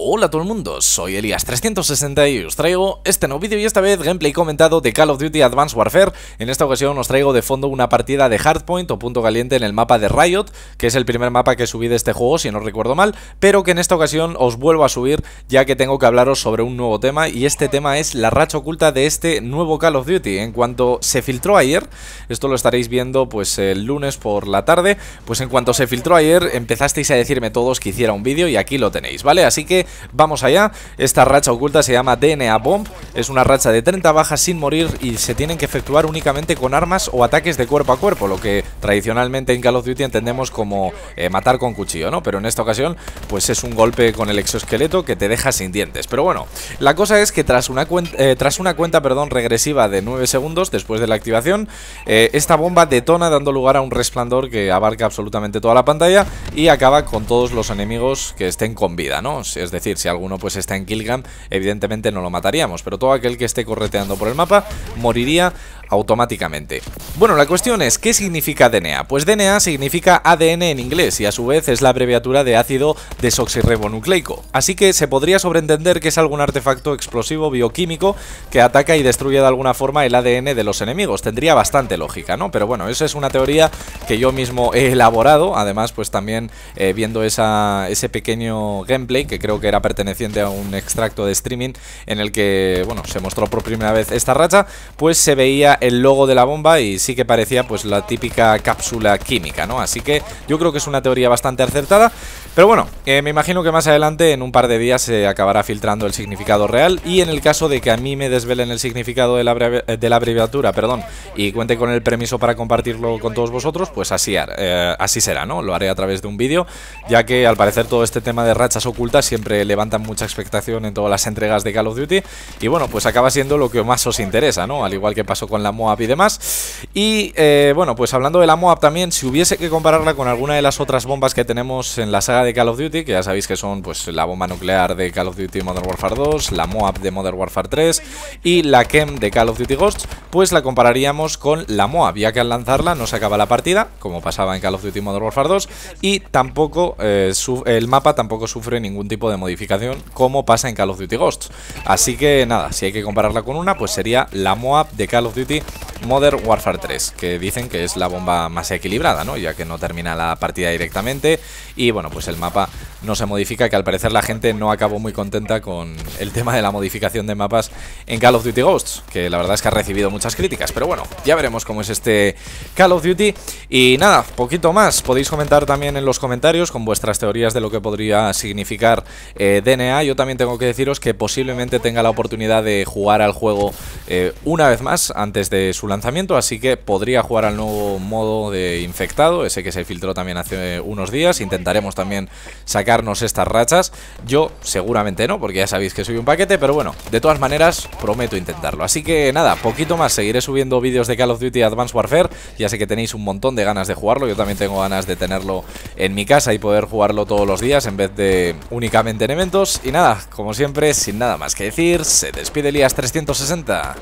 Hola a todo el mundo, soy Elías360 y os traigo este nuevo vídeo y esta vez gameplay comentado de Call of Duty Advanced Warfare. En esta ocasión os traigo de fondo una partida de Hardpoint o punto caliente en el mapa de Riot, que es el primer mapa que subí de este juego si no recuerdo mal, pero que en esta ocasión os vuelvo a subir ya que tengo que hablaros sobre un nuevo tema, y este tema es la racha oculta de este nuevo Call of Duty. En cuanto se filtró ayer, esto lo estaréis viendo pues el lunes por la tarde, pues en cuanto se filtró ayer empezasteis a decirme todos que hiciera un vídeo y aquí lo tenéis, ¿vale? Así que vamos allá. Esta racha oculta se llama DNA Bomb, es una racha de 30 bajas sin morir y se tienen que efectuar únicamente con armas o ataques de cuerpo a cuerpo, lo que tradicionalmente en Call of Duty entendemos como matar con cuchillo, ¿no? Pero en esta ocasión pues es un golpe con el exoesqueleto que te deja sin dientes. Pero bueno, la cosa es que tras una cuenta regresiva de 9 segundos después de la activación, esta bomba detona dando lugar a un resplandor que abarca absolutamente toda la pantalla y acaba con todos los enemigos que estén con vida, ¿no? Es decir, si alguno pues está en killcam, evidentemente no lo mataríamos, pero todo aquel que esté correteando por el mapa moriría automáticamente. Bueno, la cuestión es, ¿qué significa DNA? Pues DNA significa ADN en inglés y a su vez es la abreviatura de ácido desoxirribonucleico, así que se podría sobreentender que es algún artefacto explosivo bioquímico que ataca y destruye de alguna forma el ADN de los enemigos. Tendría bastante lógica, ¿no? Pero bueno, eso es una teoría que yo mismo he elaborado, además pues también viendo ese pequeño gameplay que creo que era perteneciente a un extracto de streaming en el que, bueno, se mostró por primera vez esta racha, pues se veía el logo de la bomba y sí que parecía pues la típica cápsula química, ¿no? Así que yo creo que es una teoría bastante acertada. Pero bueno, me imagino que más adelante, en un par de días, se acabará filtrando el significado real, y en el caso de que a mí me desvelen el significado de la abreviatura, y cuente con el permiso para compartirlo con todos vosotros, pues así será, ¿no? Lo haré a través de un vídeo, ya que al parecer todo este tema de rachas ocultas siempre levantan mucha expectación en todas las entregas de Call of Duty, y bueno, pues acaba siendo lo que más os interesa, ¿no? Al igual que pasó con la MOAB y demás. Y bueno, pues hablando de la MOAB también, si hubiese que compararla con alguna de las otras bombas que tenemos en la saga de Call of Duty, que ya sabéis que son pues la bomba nuclear de Call of Duty Modern Warfare 2, la MOAB de Modern Warfare 3 y la KEM de Call of Duty Ghosts, pues la compararíamos con la MOAB, ya que al lanzarla no se acaba la partida, como pasaba en Call of Duty Modern Warfare 2, y tampoco el mapa tampoco sufre ningún tipo de modificación como pasa en Call of Duty Ghosts. Así que nada, si hay que compararla con una, pues sería la MOAB de Call of Duty Modern Warfare 3, que dicen que es la bomba más equilibrada, ¿no? Ya que no termina la partida directamente y bueno, pues el mapa no se modifica, que al parecer la gente no acabó muy contenta con el tema de la modificación de mapas en Call of Duty Ghosts, que la verdad es que ha recibido muchas críticas, pero bueno, ya veremos cómo es este Call of Duty. Y nada, poquito más, podéis comentar también en los comentarios con vuestras teorías de lo que podría significar DNA. Yo también tengo que deciros que posiblemente tenga la oportunidad de jugar al juego una vez más antes de su lanzamiento, así que podría jugar al nuevo modo de infectado, ese que se filtró también hace unos días. Intentaremos también sacarnos estas rachas. Yo seguramente no, porque ya sabéis que soy un paquete, pero bueno, de todas maneras prometo intentarlo. Así que nada, poquito más, seguiré subiendo vídeos de Call of Duty Advanced Warfare. Ya sé que tenéis un montón de ganas de jugarlo, yo también tengo ganas de tenerlo en mi casa y poder jugarlo todos los días en vez de únicamente en eventos. Y nada, como siempre, sin nada más que decir, se despide Elías360.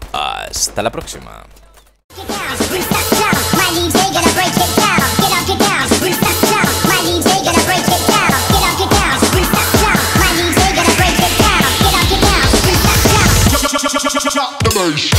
Hasta la próxima. Drop the bass.